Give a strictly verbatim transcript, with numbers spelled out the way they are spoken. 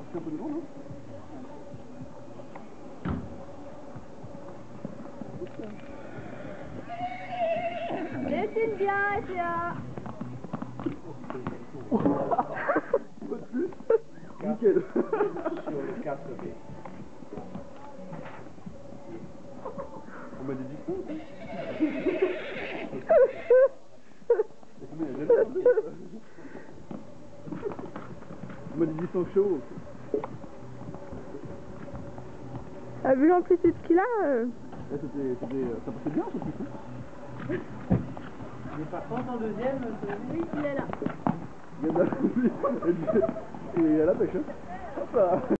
un peu devant, non? Dessine bien, Sia. Nickel. Sur le quatre B. On m'a dit distance. On m'a dit distance chaud. T'as vu l'amplitude qu'il a euh... eh, c'était, c'était, ça passait bien, ce truc. Mais par contre, en deuxième, Oui, il est là. Il y en a. Et à la pêche, hein. Hop là.